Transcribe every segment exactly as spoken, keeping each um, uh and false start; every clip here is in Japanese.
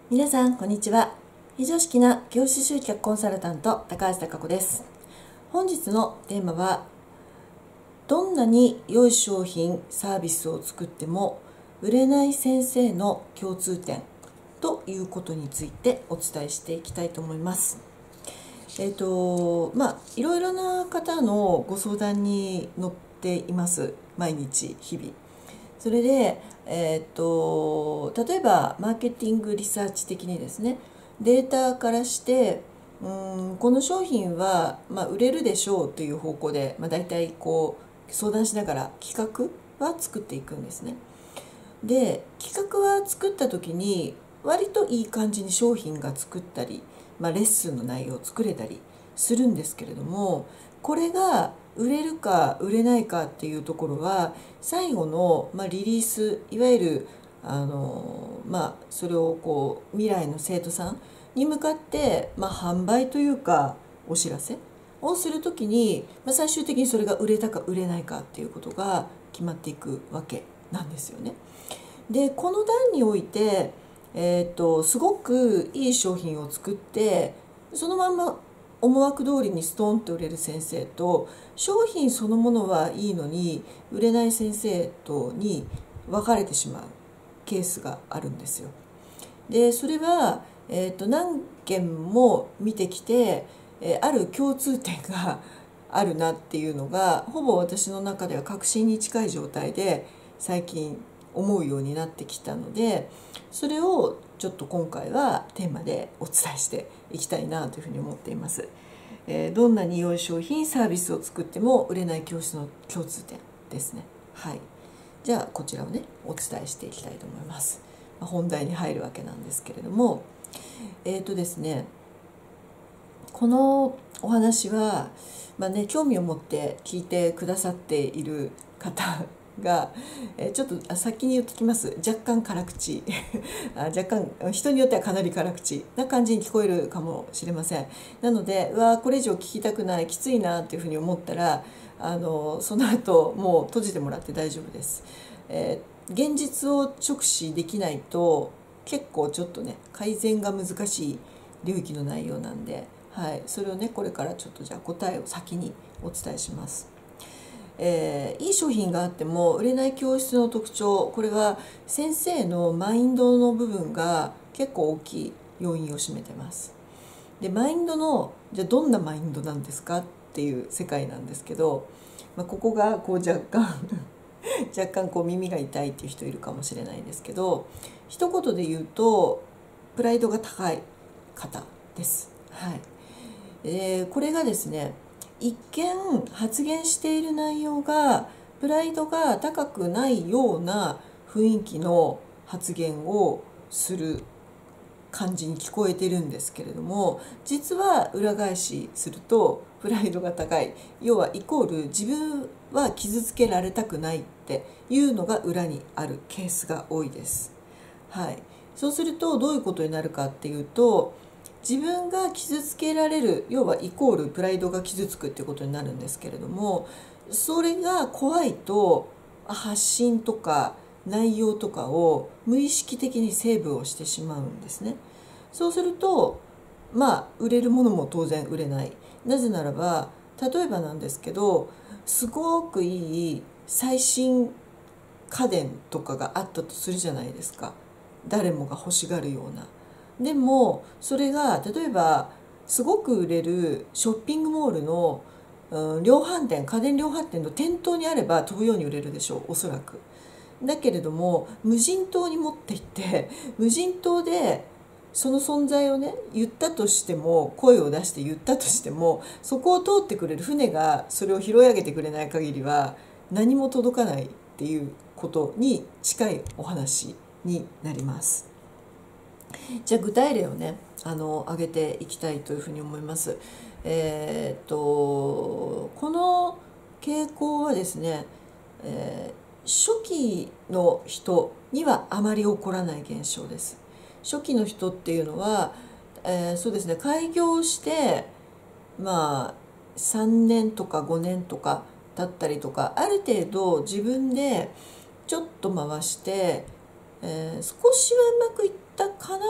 皆さんこんにちは。非常識な業種集客コンサルタント高橋貴子です。本日のテーマは、どんなに良い商品サービスを作っても売れない先生の共通点ということについてお伝えしていきたいと思います。えっとまあいろいろな方のご相談に乗っています。毎日日々。それで、えー、と例えばマーケティングリサーチ的にですね、データからしてうんこの商品は、まあ、売れるでしょうという方向で、まあ、大体こう相談しながら企画は作っていくんですね。で企画は作った時に割といい感じに商品が作ったり、まあ、レッスンの内容を作れたりするんですけれども、これが売れるか売れないかっていうところは最後の、まあ、リリース、いわゆるあの、まあ、それをこう未来の生徒さんに向かって、まあ、販売というかお知らせをするときに、まあ、最終的にそれが売れたか売れないかっていうことが決まっていくわけなんですよね。でこの段において、えー、とすごくいい商品を作ってそのまんま思惑通りにストーンと売れる先生と、商品そのものはいいのに売れない先生とに分かれてしまうケースがあるんですよ。でそれは、えー、と何件も見てきて、えーある共通点があるなっていうのがほぼ私の中では確信に近い状態で最近思うようになってきたので、それをちょっと今回はテーマでお伝えしていきたいなというふうに思っています。えーどんなに良い商品サービスを作っても売れない教室の共通点ですね。はい、じゃあこちらをねお伝えしていきたいと思います。まあ本題に入るわけなんですけれども、えっ、とですねこのお話は、まあね、興味を持って聞いてくださっている方が、えちょっと先に言ってきます。若干辛口あ若干人によってはかなり辛口な感じに聞こえるかもしれません。なのでうわこれ以上聞きたくない、きついなっていうふうに思ったら、あのその後もう閉じてもらって大丈夫です。えー現実を直視できないと結構ちょっとね改善が難しい領域の内容なんで、はい、それをねこれからちょっとじゃあ答えを先にお伝えします。えーいい商品があっても売れない教室の特徴、これは先生のマインドの部分が結構大きい要因を占めてます。でマインドのじゃあどんなマインドなんですかっていう世界なんですけど、まあ、ここがこう若干若干こう耳が痛いっていう人いるかもしれないんですけど、一言で言うとプライドが高い方です。はい、えーこれがですね、一見発言している内容がプライドが高くないような雰囲気の発言をする感じに聞こえてるんですけれども、実は裏返しするとプライドが高い、要はイコール自分は傷つけられたくないっていうのが裏にあるケースが多いです。はい、そうするとどういうことになるかっていうと、自分が傷つけられる、要はイコールプライドが傷つくっていうことになるんですけれども、それが怖いと発信とか内容とかを無意識的にセーブをしてしまうんですね。そうするとまあ売れるものも当然売れない。なぜならば例えばなんですけど、すごくいい最新家電とかがあったとするじゃないですか。誰もが欲しがるような。でもそれが例えばすごく売れるショッピングモールの、うん、量販店、家電量販店の店頭にあれば飛ぶように売れるでしょう、おそらく。だけれども無人島に持って行って無人島でその存在をね言ったとしても、声を出して言ったとしても、そこを通ってくれる船がそれを拾い上げてくれない限りは何も届かないっていうことに近いお話になります。じゃあ具体例をねあの挙げていきたいというふうに思います。えーっとこの傾向はですね、えー初期の人にはあまり起こらない現象です。初期の人っていうのは、えーそうですね、開業してまあさんねんとかごねんとか経ったりとか、ある程度自分でちょっと回して、えー少しはうまくいったかな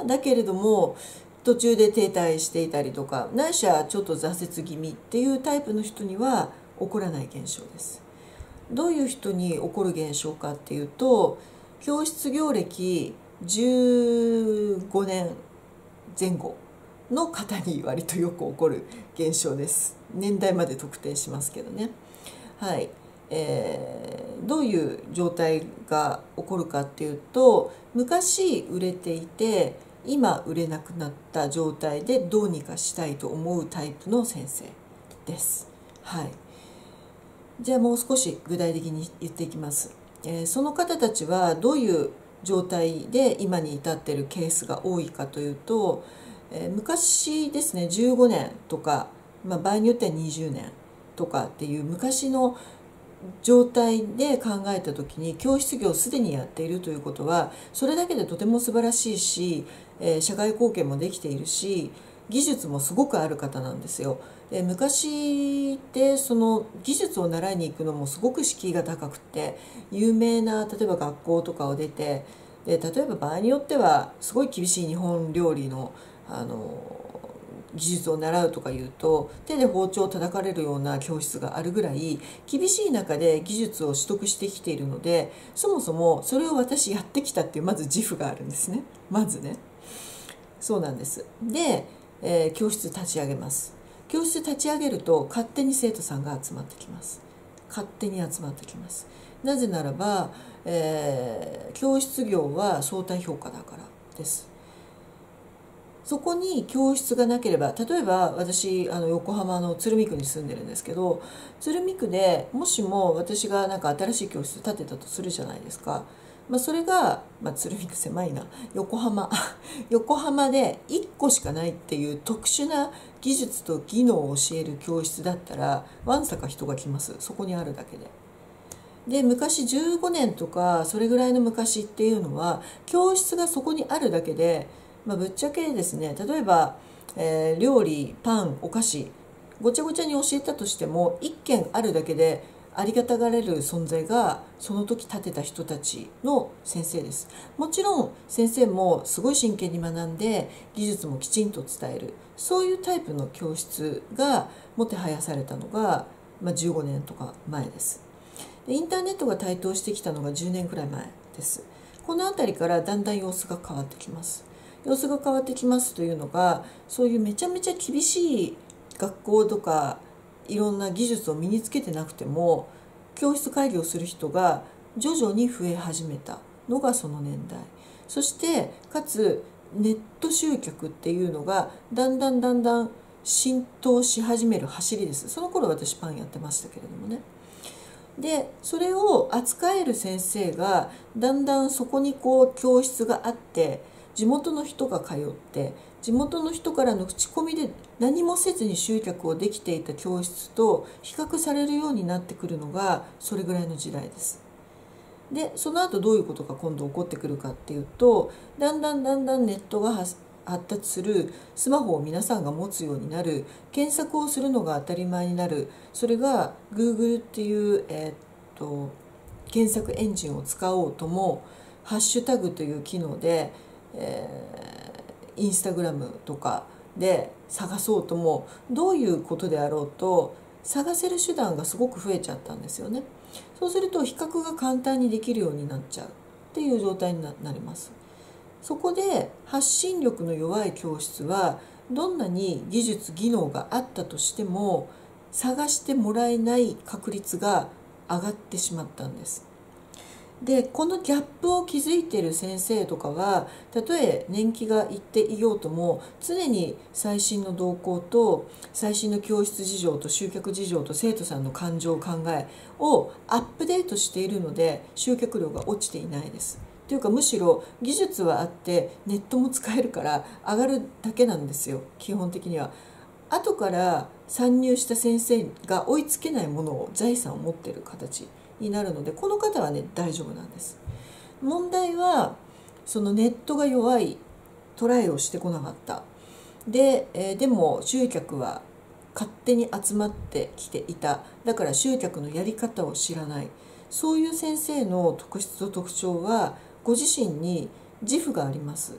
だけれども途中で停滞していたりとか、ないしはちょっと挫折気味っていうタイプの人には起こらない現象です。どういう人に起こる現象かっていうと、教室業歴じゅうごねんぜん後の方に割とよく起こる現象です。年代まで特定しますけどね。はい、えー、どういう状態が起こるかっていうと、昔売れていて今売れなくなった状態でどうにかしたいと思うタイプの先生です。はい、じゃあもう少し具体的に言っていきます。えー、その方たちはどういう状態で今に至っているケースが多いかというと、えー、昔ですね、じゅうごねんとか、まあ、場合によってはにじゅうねんとかっていう昔の状態で考えた時に、教室業をすでにやっているということはそれだけでとても素晴らしいし、えー、社会貢献もできているし、技術もすごくある方なんですよ。で昔ってその技術を習いに行くのもすごく敷居が高くて、有名な例えば学校とかを出て、で例えば場合によってはすごい厳しい日本料理のあの技術を習うとかいうと手で包丁を叩かれるような教室があるぐらい厳しい中で技術を取得してきているので、そもそもそれを私やってきたっていうまず自負があるんですね。まずね、そうなんです。で、えー、教室立ち上げます。教室立ち上げると勝手に生徒さんが集まってきます。勝手に集まってきます。なぜならば、えー、教室業は相対評価だからです。そこに教室がなければ、例えば私あの横浜の鶴見区に住んでるんですけど、鶴見区でもしも私がなんか新しい教室建てたとするじゃないですか。まあ、それが、まあ、鶴見区狭いな、横浜横浜でいっこしかないっていう特殊な技術と技能を教える教室だったらわんさか人が来ます。そこにあるだけで。で昔じゅうごねんとかそれぐらいの昔っていうのは教室がそこにあるだけで、まあ、ぶっちゃけですね、例えば、えー、料理パンお菓子ごちゃごちゃに教えたとしてもいっけんあるだけでありがたがれる存在がその時立てた人たちの先生です。もちろん先生もすごい真剣に学んで技術もきちんと伝える、そういうタイプの教室がもてはやされたのが、まあ、じゅうごねんとか前です。でインターネットが台頭してきたのがじゅうねんくらい前です。この辺りからだんだん様子が変わってきます。様子が変わってきますというのが、そういうめちゃめちゃ厳しい学校とかいろんな技術を身につけてなくても教室会議をする人が徐々に増え始めたのがその年代。そしてかつネット集客っていうのがだんだんだんだん浸透し始める走りです。その頃私パンやってましたけれどもね。でそれを扱える先生がだんだんそこにこう教室があって地元の人が通って地元の人からの口コミで何もせずに集客をできていた教室と比較されるようになってくるのがそれぐらいの時代です。でその後どういうことが今度起こってくるかっていうと、だんだんだんだんネットが発達する、スマホを皆さんが持つようになる、検索をするのが当たり前になる、それが Google っていう、えー、っと検索エンジンを使おうともハッシュタグという機能で、えー、インスタグラムとかで探そうともどういうことであろうと探せる手段がすごく増えちゃったんですよね。そうすると比較が簡単にできるようになっちゃうっていう状態になります。そこで発信力の弱い教室はどんなに技術技能があったとしても探してもらえない確率が上がってしまったんです。でこのギャップを築いている先生とかはたとえ年季がいっていようとも常に最新の動向と最新の教室事情と集客事情と生徒さんの感情考えをアップデートしているので集客量が落ちていないです。というかむしろ技術はあってネットも使えるから上がるだけなんですよ。基本的には後から参入した先生が追いつけないものを財産を持っている形になるので、この方はね大丈夫なんです。問題はそのネットが弱い、トライをしてこなかったで、えー、でも集客は勝手に集まってきていた、だから集客のやり方を知らない、そういう先生の特質と特徴はご自身に自負があります。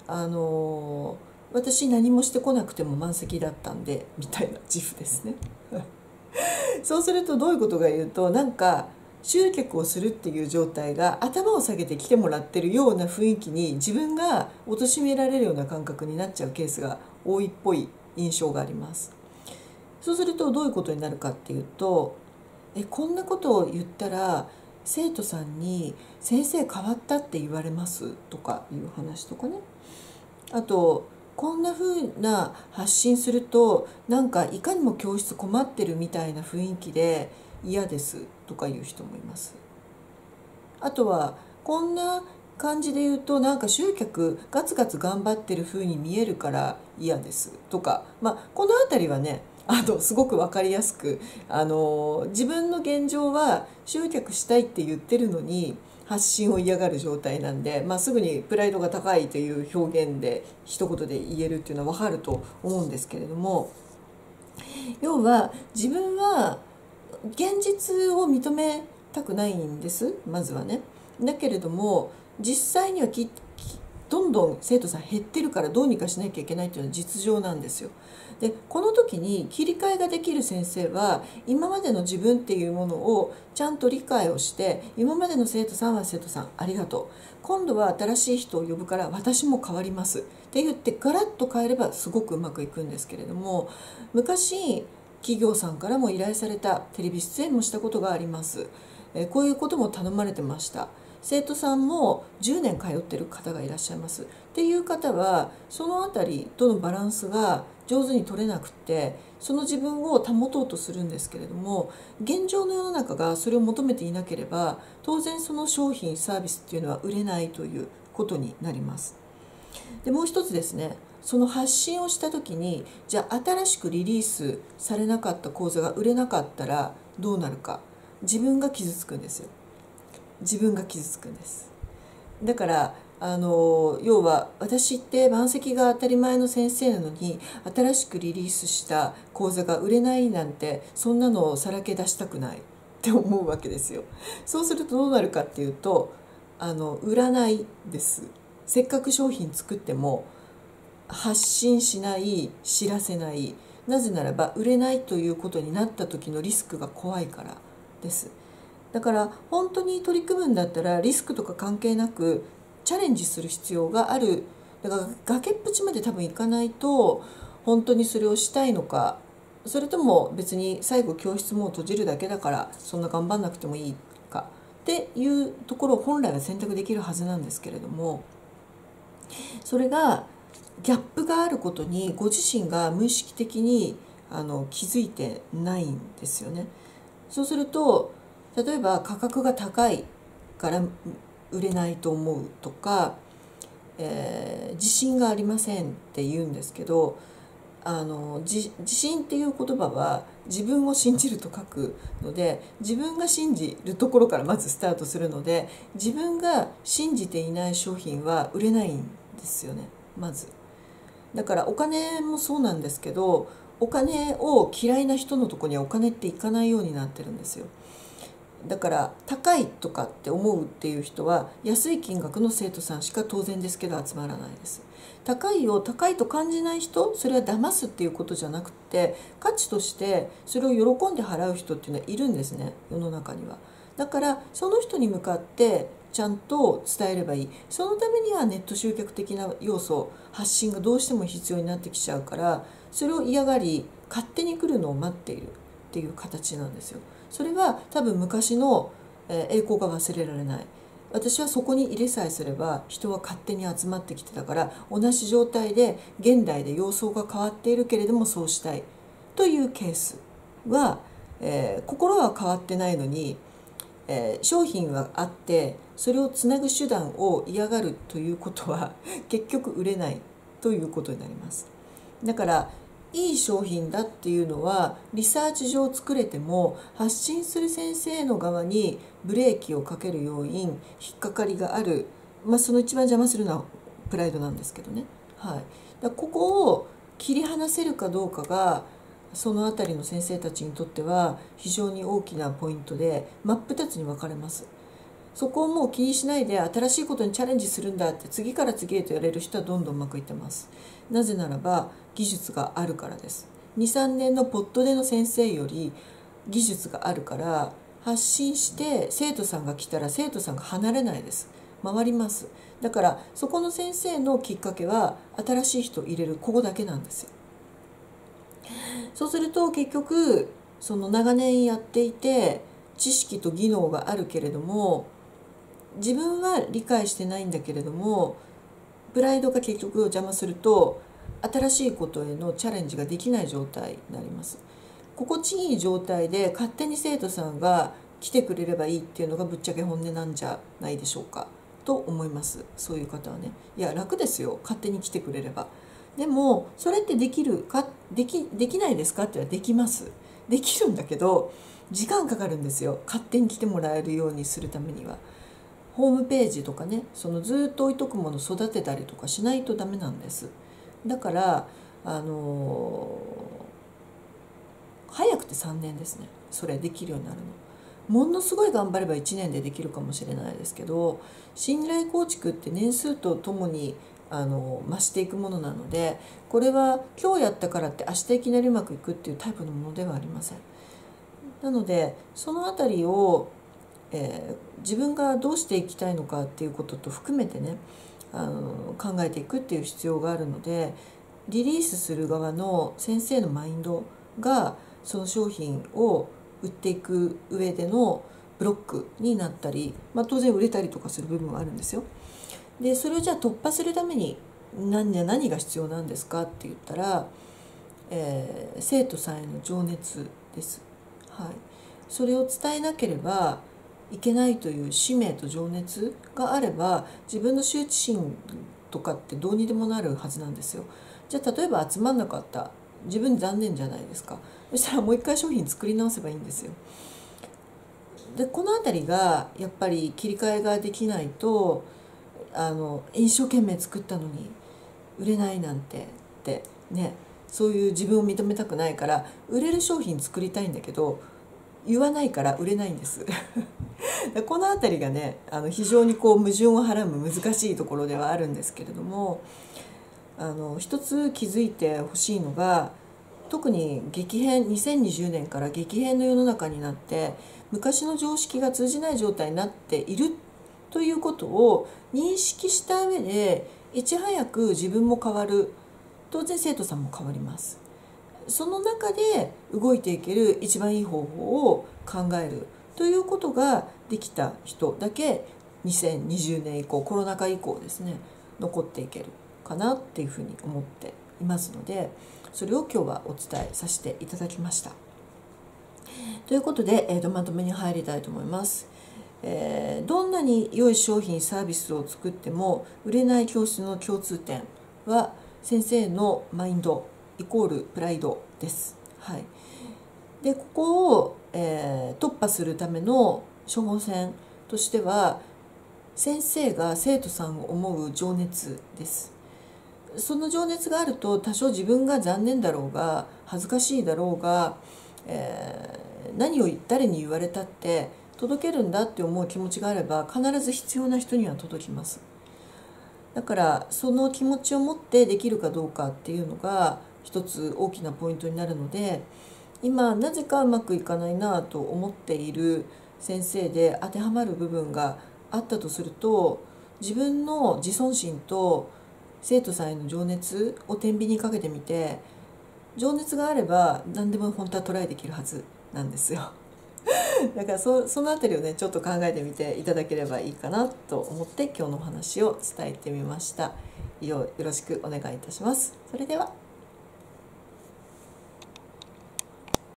あの私何もしてこなくても満席だったんでみたいな自負ですね。そうするとどういうことか言うと、なんか集客をするっていう状態が頭を下げて来てもらってるような雰囲気に自分が貶められるような感覚になっちゃうケースが多いっぽい印象があります。そうするとどういうことになるかっていうと、えこんなことを言ったら生徒さんに「先生変わった」って言われますとかいう話とかね。あとこんな風な発信するとなんかいかにも教室困ってるみたいな雰囲気で嫌ですとかいう人もいます。あとはこんな感じで言うとなんか集客ガツガツ頑張ってる風に見えるから嫌ですとか、まあ、この辺りはねあのすごく分かりやすく、あの自分の現状は集客したいって言ってるのに発信を嫌がる状態なんで、まあ、すぐにプライドが高いという表現で一言で言えるっていうのは分かると思うんですけれども、要は自分は現実を認めたくないんです、まずはね。だけれども実際にはきどんどん生徒さん減ってるからどうにかしなきゃいけないっていうのは実情なんですよ。でこの時に切り替えができる先生は今までの自分っていうものをちゃんと理解をして、今までの生徒さんは生徒さんありがとう、今度は新しい人を呼ぶから私も変わりますって言ってガラッと変えればすごくうまくいくんですけれども、昔企業さんからも依頼された、テレビ出演もしたことがあります。えこういうことも頼まれてました。生徒さんもじゅうねん通ってる方がいらっしゃいますっていう方はそのあたりとのバランスが上手に取れなくて、その自分を保とうとするんですけれども、現状の世の中がそれを求めていなければ当然その商品サービスっていうのは売れないということになります。でもう一つですね、その発信をした時にじゃあ新しくリリースされなかった講座が売れなかったらどうなるか、自分が傷つくんですよ。自分が傷つくんです。だからあの要は私って満席が当たり前の先生なのに新しくリリースした講座が売れないなんて、そんなのをさらけ出したくないって思うわけですよ。そうするとどうなるかっていうと、あの売らないです。せっかく商品作っても発信しない、知らせない。なぜならば売れないということになった時のリスクが怖いからです。だから本当に取り組むんだったらリスクとか関係なくチャレンジする必要がある。だから崖っぷちまで多分いかないと本当にそれをしたいのか、それとも別に最後教室も閉じるだけだからそんな頑張んなくてもいいかっていうところを本来は選択できるはずなんですけれども、それがギャップがあることにご自身が無意識的にあの気づいてないんですよね。そうすると例えば価格が高いから売れないと思うとか、えー、自信がありませんって言うんですけど、あの自信っていう言葉は自分を信じると書くので、自分が信じるところからまずスタートするので、自分が信じていない商品は売れないんですよね、まず。だからお金もそうなんですけど、お金を嫌いな人のとこにはお金っていかないようになってるんですよ。だから高いとかって思うっていう人は安い金額の生徒さんしか当然ですけど集まらないです。高いを高いと感じない人、それは騙すっていうことじゃなくて価値としてそれを喜んで払う人っていうのはいるんですね、世の中には。だからその人に向かってちゃんと伝えればいい。そのためにはネット集客的な要素、発信がどうしても必要になってきちゃうから、それを嫌がり勝手に来るのを待っているっていう形なんですよ。それは多分昔の栄光が忘れられない。私はそこに入れさえすれば人は勝手に集まってきてたから、同じ状態で現代で様相が変わっているけれどもそうしたいというケースは、えー、心は変わってないのに、えー、商品はあってそれをつなぐ手段を嫌がるということは結局売れないということになります。だからいい商品だっていうのはリサーチ上作れても、発信する先生の側にブレーキをかける要因、引っかかりがある、まあ、その一番邪魔するのはプライドなんですけどね、はい、だここを切り離せるかどうかがそのあたりの先生たちにとっては非常に大きなポイントで、真っ二つに分かれます。 そこをもう気にしないで新しいことにチャレンジするんだって次から次へとやれる人はどんどんうまくいってます。なぜならば技術があるからです。にさんねんのポットでの先生より技術があるから、発信して生徒さんが来たら生徒さんが離れないです。回ります。だからそこの先生のきっかけは新しい人を入れるここだけなんですよ。そうすると結局その長年やっていて知識と技能があるけれども自分は理解してないんだけれどもプライドが結局邪魔すると新しいことへのチャレンジができない状態になります。心地いい状態で勝手に生徒さんが来てくれればいいっていうのがぶっちゃけ本音なんじゃないでしょうかと思います。そういう方はね、いや楽ですよ、勝手に来てくれれば。でもそれってできるか、でき、できないですかって言ったらできます。できるんだけど時間かかるんですよ、勝手に来てもらえるようにするためには。ホームページとかね、そのずっと置いとくもの育てたりとかしないとダメなんです。だからあの早くてさんねんですね、それできるようになるの。ものすごい頑張ればいちねんでできるかもしれないですけど、信頼構築って年数とともにあの増していくものなので、これは今日やったからって明日いきなりうまくいくっていうタイプのものではありません。なのでそのあたりを、えー、自分がどうしていきたいのかっていうことと含めてね、あの考えていくっていう必要があるので、リリースする側の先生のマインドがその商品を売っていく上でのブロックになったり、まあ、当然売れたりとかする部分はあるんですよ。でそれをじゃあ突破するために何, 何が必要なんですかって言ったら、えー、生徒さんへの情熱です。はい、それを伝えなければいけないという使命と情熱があれば、自分の羞恥心とかってどうにでもなるはずなんですよ。じゃあ例えば集まんなかった、自分残念じゃないですか。そしたらもう一回商品作り直せばいいんですよ。でこの辺りがやっぱり切り替えができないと、あの一生懸命作ったのに売れないなんてってね、そういう自分を認めたくないから売れる商品作りたいんだけど言わないから売れないんですこの辺りがね、あの非常にこう矛盾をはらむ難しいところではあるんですけれども、あの一つ気づいてほしいのが、特に激変にせんにじゅうねんから激変の世の中になって昔の常識が通じない状態になっているということを認識した上で、いち早く自分も変わる、当然生徒さんも変わります。その中で動いていける一番いい方法を考えるということができた人だけにせんにじゅうねん以降、コロナ禍以降ですね、残っていけるかなっていうふうに思っていますので、それを今日はお伝えさせていただきました。ということで、えー、とまとめに入りたいと思います。えー、どんなに良い商品サービスを作っても売れない教室の共通点は先生のマインドイコールプライドです。はい、でここを、えー、突破するための処方箋としては、先生が生徒さんを思う情熱です。その情熱があると多少自分が残念だろうが恥ずかしいだろうが、えー、何を誰に言われたって届けるんだって思う気持ちがあれば必ず必要な人には届きます。だからその気持ちを持ってできるかどうかっていうのが一つ大きなポイントになるので、今なぜかうまくいかないなと思っている先生で当てはまる部分があったとすると、自分の自尊心と生徒さんへの情熱を天秤にかけてみて、情熱があれば何でも本当はトライできるはずなんですよだからそ, そのあたりをねちょっと考えてみていただければいいかなと思って今日のお話を伝えてみました。以上よろしくお願いいたします。それでは。